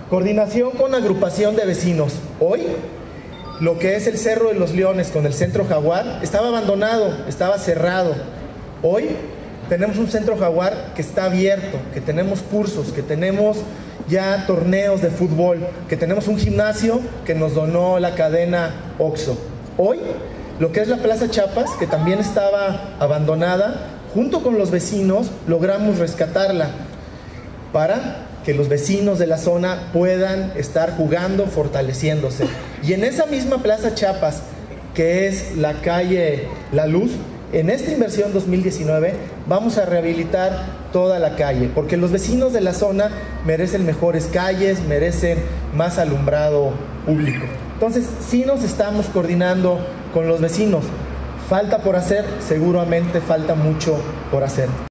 Coordinación con agrupación de vecinos. Hoy, lo que es el Cerro de los Leones con el Centro Jaguar estaba abandonado, estaba cerrado. Hoy tenemos un Centro Jaguar que está abierto, que tenemos cursos, que tenemos ya torneos de fútbol, que tenemos un gimnasio que nos donó la cadena OXXO. Hoy, lo que es la Plaza Chiapas, que también estaba abandonada, junto con los vecinos logramos rescatarla para que los vecinos de la zona puedan estar jugando, fortaleciéndose. Y en esa misma Plaza Chiapas, que es la calle La Luz, en esta inversión 2019 vamos a rehabilitar toda la calle, porque los vecinos de la zona merecen mejores calles, merecen más alumbrado público. Entonces, sí nos estamos coordinando con los vecinos. Falta por hacer, seguramente falta mucho por hacer.